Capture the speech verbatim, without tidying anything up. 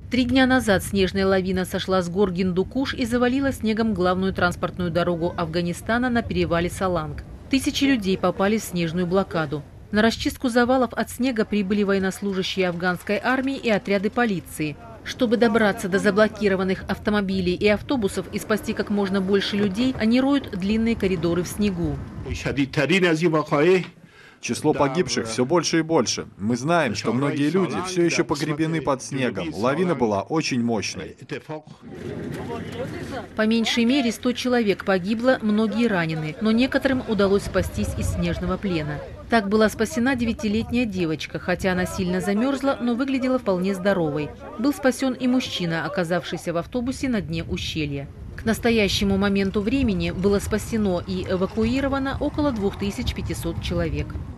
Три дня назад снежная лавина сошла с гор Гиндукуш и завалила снегом главную транспортную дорогу Афганистана на перевале Саланг. Тысячи людей попали в снежную блокаду. На расчистку завалов от снега прибыли военнослужащие афганской армии и отряды полиции. Чтобы добраться до заблокированных автомобилей и автобусов и спасти как можно больше людей, они роют длинные коридоры в снегу. Число погибших все больше и больше. Мы знаем, что многие люди все еще погребены под снегом. Лавина была очень мощной. По меньшей мере сто человек погибло, многие ранены, но некоторым удалось спастись из снежного плена. Так была спасена девятилетняя девочка, хотя она сильно замерзла, но выглядела вполне здоровой. Был спасен и мужчина, оказавшийся в автобусе на дне ущелья. К настоящему моменту времени было спасено и эвакуировано около двух тысяч пятисот человек.